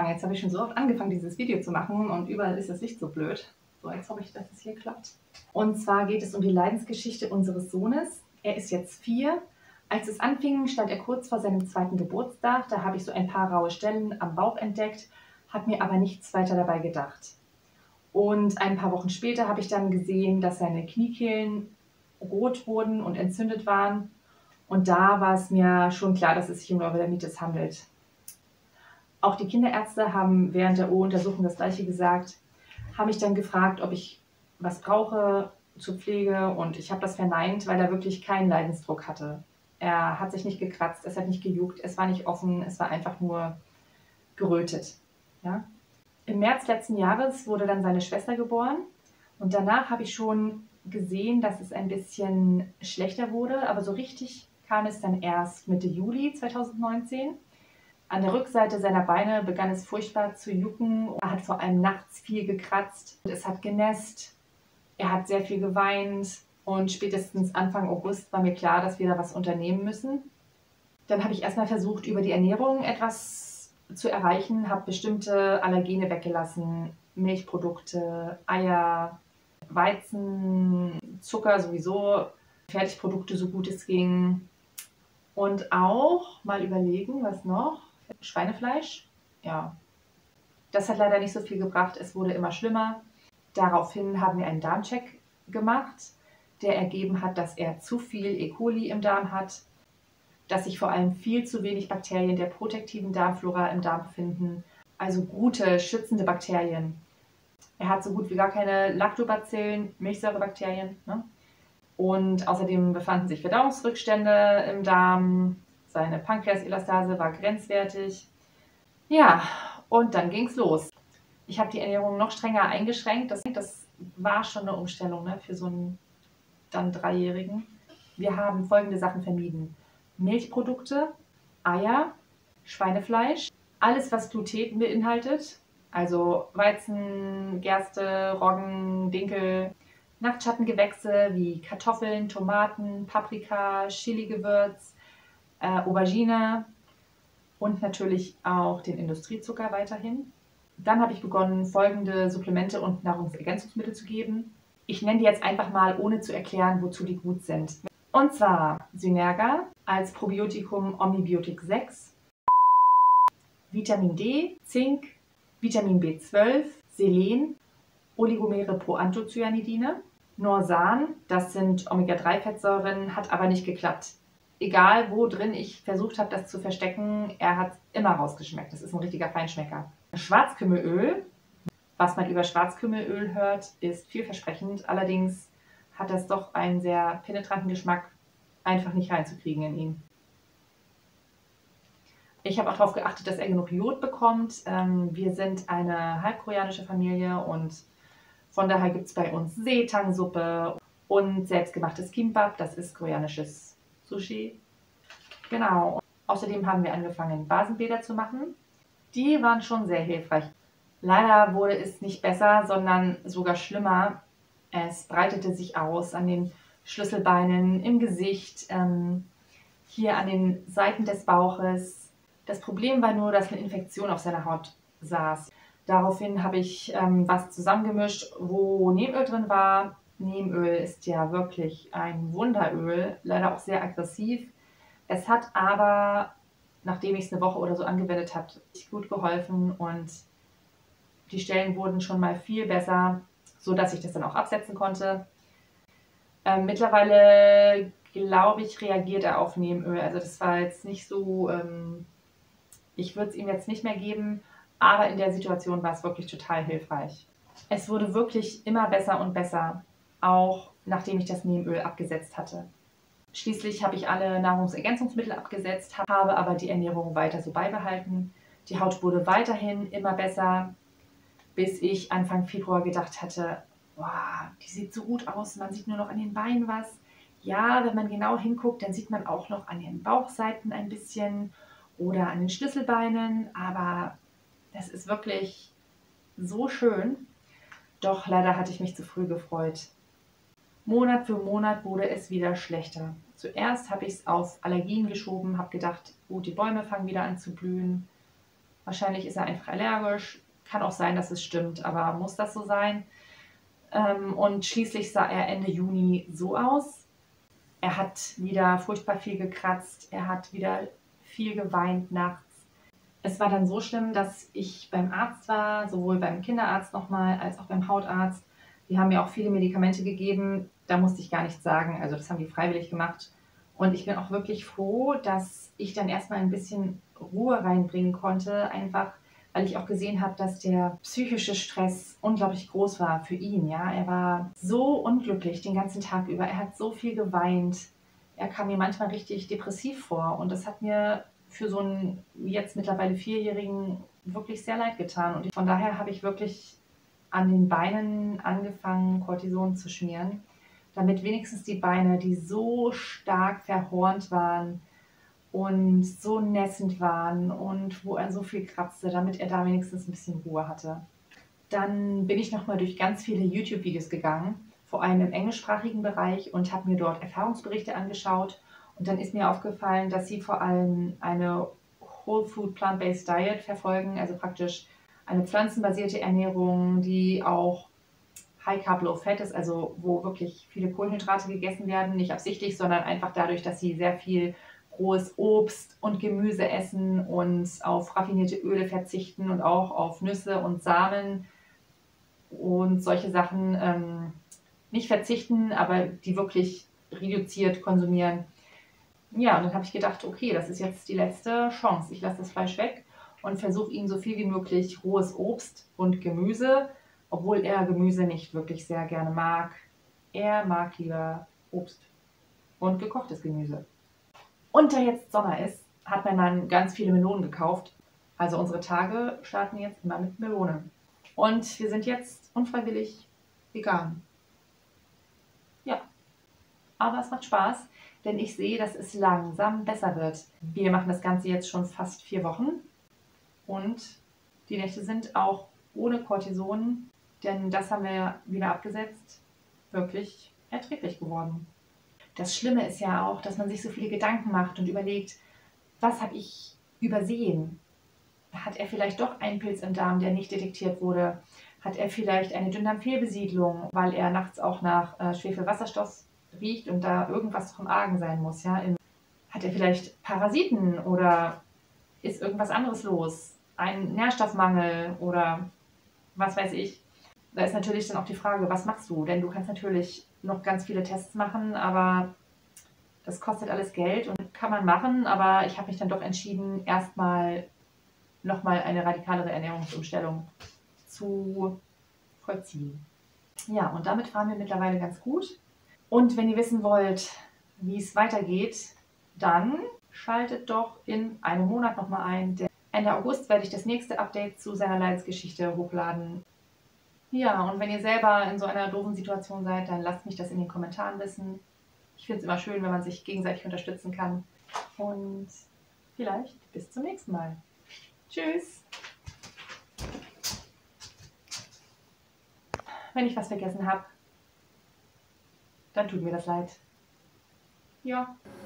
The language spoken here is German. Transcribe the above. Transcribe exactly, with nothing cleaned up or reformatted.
jetzt habe ich schon so oft angefangen, dieses Video zu machen und überall ist das Licht so blöd. So, jetzt hoffe ich, dass es hier klappt. Und zwar geht es um die Leidensgeschichte unseres Sohnes. Er ist jetzt vier. Als es anfing, stand er kurz vor seinem zweiten Geburtstag. Da habe ich so ein paar raue Stellen am Bauch entdeckt, habe mir aber nichts weiter dabei gedacht. Und ein paar Wochen später habe ich dann gesehen, dass seine Kniekehlen rot wurden und entzündet waren. Und da war es mir schon klar, dass es sich um Neurodermitis handelt. Auch die Kinderärzte haben während der O-Untersuchung das Gleiche gesagt, haben mich dann gefragt, ob ich was brauche zur Pflege, und ich habe das verneint, weil er wirklich keinen Leidensdruck hatte. Er hat sich nicht gekratzt, es hat nicht gejuckt, es war nicht offen, es war einfach nur gerötet. Ja? Im März letzten Jahres wurde dann seine Schwester geboren und danach habe ich schon gesehen, dass es ein bisschen schlechter wurde, aber so richtig kam es dann erst Mitte Juli zweitausendneunzehn. An der Rückseite seiner Beine begann es furchtbar zu jucken. Er hat vor allem nachts viel gekratzt. Es hat genässt. Er hat sehr viel geweint. Und spätestens Anfang August war mir klar, dass wir da was unternehmen müssen. Dann habe ich erstmal versucht, über die Ernährung etwas zu erreichen. Habe bestimmte Allergene weggelassen. Milchprodukte, Eier, Weizen, Zucker sowieso. Fertigprodukte, so gut es ging. Und auch mal überlegen, was noch? Schweinefleisch, ja. Das hat leider nicht so viel gebracht, es wurde immer schlimmer. Daraufhin haben wir einen Darmcheck gemacht, der ergeben hat, dass er zu viel E. coli im Darm hat, dass sich vor allem viel zu wenig Bakterien der protektiven Darmflora im Darm befinden, also gute, schützende Bakterien. Er hat so gut wie gar keine Lactobacillen, Milchsäurebakterien, ne? Und außerdem befanden sich Verdauungsrückstände im Darm. Seine Pankreaselastase war grenzwertig. Ja, und dann ging es los. Ich habe die Ernährung noch strenger eingeschränkt. Das, das war schon eine Umstellung, ne, für so einen dann Dreijährigen. Wir haben folgende Sachen vermieden: Milchprodukte, Eier, Schweinefleisch, alles, was Gluten beinhaltet, also Weizen, Gerste, Roggen, Dinkel, Nachtschattengewächse wie Kartoffeln, Tomaten, Paprika, Chili-Gewürz, äh, Aubergine und natürlich auch den Industriezucker weiterhin. Dann habe ich begonnen, folgende Supplemente und Nahrungsergänzungsmittel zu geben. Ich nenne die jetzt einfach mal, ohne zu erklären, wozu die gut sind. Und zwar Synerga als Probiotikum Omnibiotik sechs, Vitamin D, Zink, Vitamin B zwölf, Selen, Oligomere Proanthocyanidine, Norsan, das sind Omega drei Fettsäuren, hat aber nicht geklappt. Egal, wo drin ich versucht habe, das zu verstecken, er hat immer rausgeschmeckt. Das ist ein richtiger Feinschmecker. Schwarzkümmelöl, was man über Schwarzkümmelöl hört, ist vielversprechend. Allerdings hat das doch einen sehr penetranten Geschmack, einfach nicht reinzukriegen in ihn. Ich habe auch darauf geachtet, dass er genug Jod bekommt. Wir sind eine halbkoreanische Familie und von daher gibt es bei uns Seetang-Suppe und selbstgemachtes Kimbap, das ist koreanisches Sushi. Genau. Außerdem haben wir angefangen, Basenbäder zu machen. Die waren schon sehr hilfreich. Leider wurde es nicht besser, sondern sogar schlimmer. Es breitete sich aus an den Schlüsselbeinen, im Gesicht, ähm, hier an den Seiten des Bauches. Das Problem war nur, dass eine Infektion auf seiner Haut saß. Daraufhin habe ich ähm, was zusammengemischt, wo Neemöl drin war. Neemöl ist ja wirklich ein Wunderöl, leider auch sehr aggressiv. Es hat aber, nachdem ich es eine Woche oder so angewendet habe, gut geholfen und die Stellen wurden schon mal viel besser, sodass ich das dann auch absetzen konnte. Ähm, mittlerweile, glaube ich, reagiert er auf Neemöl. Also das war jetzt nicht so, ähm, ich würde es ihm jetzt nicht mehr geben, aber in der Situation war es wirklich total hilfreich. Es wurde wirklich immer besser und besser, auch nachdem ich das Neemöl abgesetzt hatte. Schließlich habe ich alle Nahrungsergänzungsmittel abgesetzt, habe aber die Ernährung weiter so beibehalten. Die Haut wurde weiterhin immer besser, bis ich Anfang Februar gedacht hatte, wow, die sieht so gut aus, man sieht nur noch an den Beinen was. Ja, wenn man genau hinguckt, dann sieht man auch noch an den Bauchseiten ein bisschen oder an den Schlüsselbeinen, aber das ist wirklich so schön. Doch leider hatte ich mich zu früh gefreut. Monat für Monat wurde es wieder schlechter. Zuerst habe ich es auf Allergien geschoben, habe gedacht, gut, die Bäume fangen wieder an zu blühen. Wahrscheinlich ist er einfach allergisch. Kann auch sein, dass es stimmt, aber muss das so sein? Ähm, und schließlich sah er Ende Juni so aus. Er hat wieder furchtbar viel gekratzt. Er hat wieder viel geweint nachts. Es war dann so schlimm, dass ich beim Arzt war, sowohl beim Kinderarzt nochmal als auch beim Hautarzt. Die haben mir auch viele Medikamente gegeben. Da musste ich gar nichts sagen. Also das haben die freiwillig gemacht. Und ich bin auch wirklich froh, dass ich dann erstmal ein bisschen Ruhe reinbringen konnte. Einfach, weil ich auch gesehen habe, dass der psychische Stress unglaublich groß war für ihn. Ja, er war so unglücklich den ganzen Tag über. Er hat so viel geweint. Er kam mir manchmal richtig depressiv vor. Und das hat mir für so einen jetzt mittlerweile Vierjährigen wirklich sehr leid getan. Und von daher habe ich wirklich an den Beinen angefangen, Cortison zu schmieren, damit wenigstens die Beine, die so stark verhornt waren und so nässend waren und wo er so viel kratzte, damit er da wenigstens ein bisschen Ruhe hatte. Dann bin ich nochmal durch ganz viele YouTube-Videos gegangen, vor allem im englischsprachigen Bereich, und habe mir dort Erfahrungsberichte angeschaut. Und dann ist mir aufgefallen, dass sie vor allem eine Whole Food Plant-Based Diet verfolgen, also praktisch eine pflanzenbasierte Ernährung, die auch High Carb, Low Fat ist, also wo wirklich viele Kohlenhydrate gegessen werden, nicht absichtlich, sondern einfach dadurch, dass sie sehr viel rohes Obst und Gemüse essen und auf raffinierte Öle verzichten und auch auf Nüsse und Samen und solche Sachen ähm, nicht verzichten, aber die wirklich reduziert konsumieren. Ja, und dann habe ich gedacht, okay, das ist jetzt die letzte Chance. Ich lasse das Fleisch weg und versuche ihm so viel wie möglich rohes Obst und Gemüse, obwohl er Gemüse nicht wirklich sehr gerne mag. Er mag lieber Obst und gekochtes Gemüse. Und da jetzt Sommer ist, hat mein Mann ganz viele Melonen gekauft. Also unsere Tage starten jetzt immer mit Melonen. Und wir sind jetzt unfreiwillig vegan. Ja, aber es macht Spaß, denn ich sehe, dass es langsam besser wird. Wir machen das Ganze jetzt schon fast vier Wochen und die Nächte sind auch ohne Cortison, denn das haben wir wieder abgesetzt, wirklich erträglich geworden. Das Schlimme ist ja auch, dass man sich so viele Gedanken macht und überlegt, was habe ich übersehen? Hat er vielleicht doch einen Pilz im Darm, der nicht detektiert wurde? Hat er vielleicht eine Dünndarmfehlbesiedlung, weil er nachts auch nach äh, Schwefelwasserstoff riecht und da irgendwas doch im Argen sein muss? Ja? Hat er vielleicht Parasiten oder ist irgendwas anderes los? Ein Nährstoffmangel oder was weiß ich? Da ist natürlich dann auch die Frage, was machst du? Denn du kannst natürlich noch ganz viele Tests machen, aber das kostet alles Geld und kann man machen. Aber ich habe mich dann doch entschieden, erstmal nochmal eine radikalere Ernährungsumstellung zu vollziehen. Ja, und damit fahren wir mittlerweile ganz gut. Und wenn ihr wissen wollt, wie es weitergeht, dann schaltet doch in einem Monat nochmal ein. Denn Ende August werde ich das nächste Update zu seiner Leidensgeschichte hochladen. Ja, und wenn ihr selber in so einer doofen Situation seid, dann lasst mich das in den Kommentaren wissen. Ich finde es immer schön, wenn man sich gegenseitig unterstützen kann. Und vielleicht bis zum nächsten Mal. Tschüss! Wenn ich was vergessen habe, dann tut mir das leid. Ja.